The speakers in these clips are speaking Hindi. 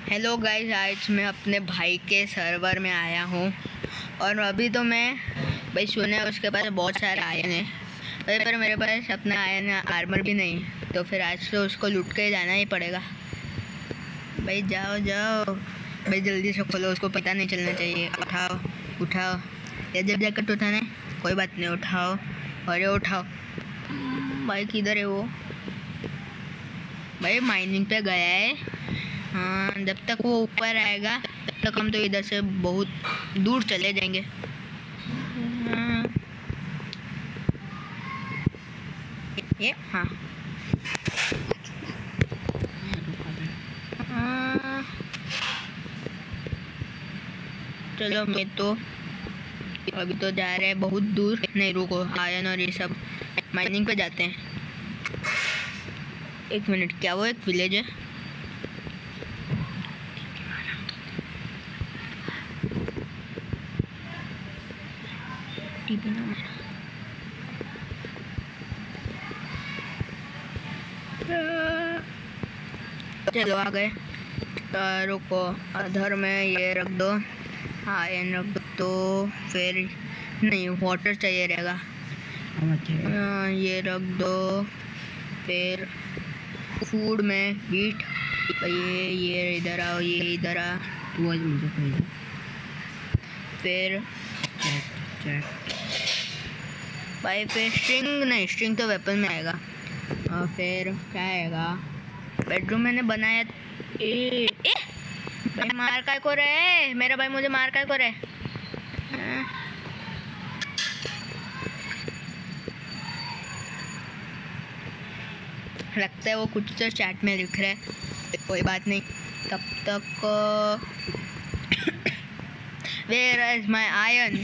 हेलो गाइस, आज मैं अपने भाई के सर्वर में आया हूँ और अभी तो मैं भाई सुना है उसके पास बहुत सारे आयन है भाई, पर मेरे पास अपना आयन आर्मर भी नहीं, तो फिर आज तो उसको लूट के जाना ही पड़ेगा। भाई जाओ जाओ भाई, जल्दी से खोलो, उसको पता नहीं चलना चाहिए। उठाओ उठाओ, ये जब जैकेट उठाना है, कोई बात नहीं, उठाओ। अरे उठाओ भाई, किधर है वो? भाई माइनिंग पे गया है। हाँ, जब तक वो ऊपर आएगा तब तक हम तो इधर से बहुत दूर चले जाएंगे। हाँ। ये हाँ चलो, मैं तो अभी तो जा रहे हैं बहुत दूर। नहीं रुको, आयन और ये सब माइनिंग पे जाते हैं। एक मिनट, क्या वो एक विलेज है? चलो आ गए। रुको, अधर में ये रख दो, आयन रख दो, तो फिर नहीं, वाटर चाहिए रहेगा। ये रख दो, फिर फूड में वीट। ये इधर आओ, ये इधर आ। तू आज मुझे कहेगा। फिर भाई फिर स्ट्रिंग, नहीं स्ट्रिंग तो वेपन में आएगा। और फिर क्या आएगा? बेडरूम मैंने बनाया। भाई मार काय को रहे? मेरा भाई मुझे मार काय को रहे? लगता है वो कुछ तो चैट में लिख रहा है, कोई बात नहीं। तब तक where is my iron?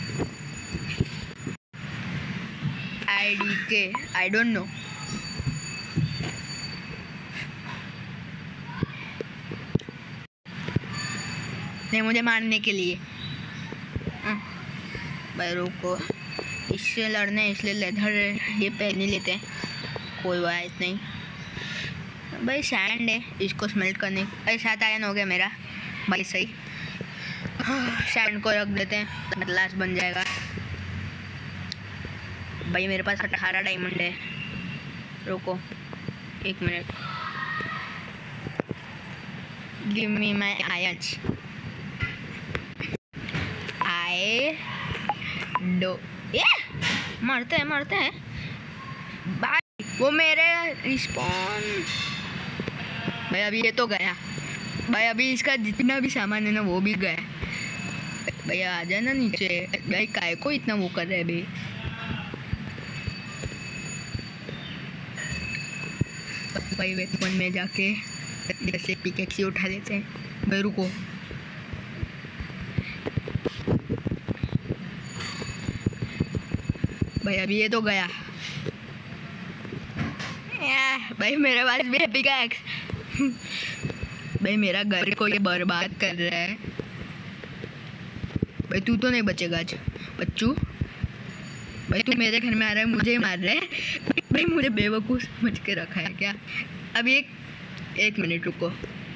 IDK, I don't know. नहीं, मुझे मारने के लिए। भाई रुको, इससे लड़ने इसलिए लेदर ये पहन ही लेते हैं, कोई बात नहीं। भाई सैंड है, इसको स्मेल्ट करने। भाई 7 आयन हो गया मेरा भाई, सही। सैंड को रख देते हैं, ग्लास बन जाएगा। भाई मेरे पास 18 डायमंड है। रुको 1 minute, give me my irons. ये मरते हैं भाई, वो मेरे रिस्पॉन। भाई अभी ये तो गया भाई, अभी इसका जितना भी सामान है ना वो भी गया। भैया आ जाना नीचे। भाई काय को इतना वो कर रहे हैं भाई? वेपन में जाके जैसे पिकेक्सी उठा लेते हैं। भाई रुको, भाई अभी ये तो गया। भाई मेरे पास भी है पिकैक्स। भाई मेरा घर को ये बर्बाद कर रहा है। भाई तू तो नहीं बचेगा आज बच्चू। भाई तू मेरे घर में आ रहा है, मुझे मार रहा है। भाई मुझे बेवकूफ़ समझ के रखा है क्या? अभी एक मिनट रुको,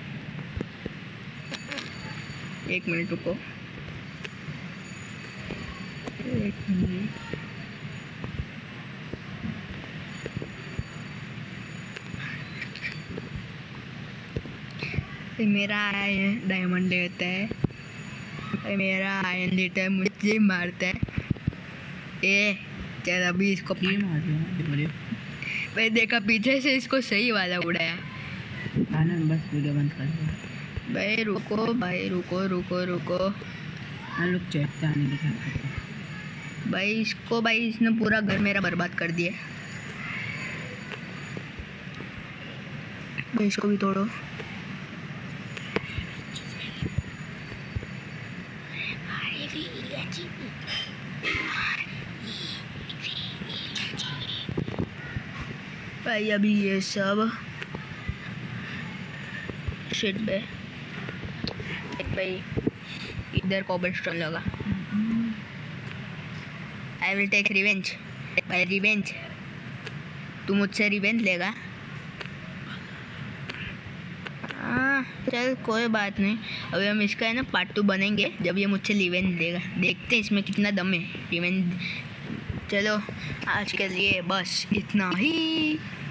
1 मिनट रुको, 1 मिनट। मेरा आयन डायमंड देता है, मेरा आयन देता है, मुझे मारता है। चल अभी इसको मार दिया भाई, देखा पीछे से इसको सही वाला उड़ाया। बस वीडियो बंद कर दो। भाई रुको, भाई रुको रुको रुको। लोग चैट से आने दिखा। भाई इसको, भाई इसने पूरा घर मेरा बर्बाद कर दिया। भाई इसको भी तोड़ो। भाई अभी ये सब शिट पे भाई, इधर कोबलस्टोन लगा। I will take revenge. भाई रिवेंज, तू मुझसे रिवेंज लेगा? हाँ चल कोई बात नहीं। अभी हम इसका है ना पार्ट 2 बनेंगे जब ये मुझसे रिवेंज देगा। देखते हैं इसमें कितना दम है रिवेंज। चलो आज के लिए बस इतना ही।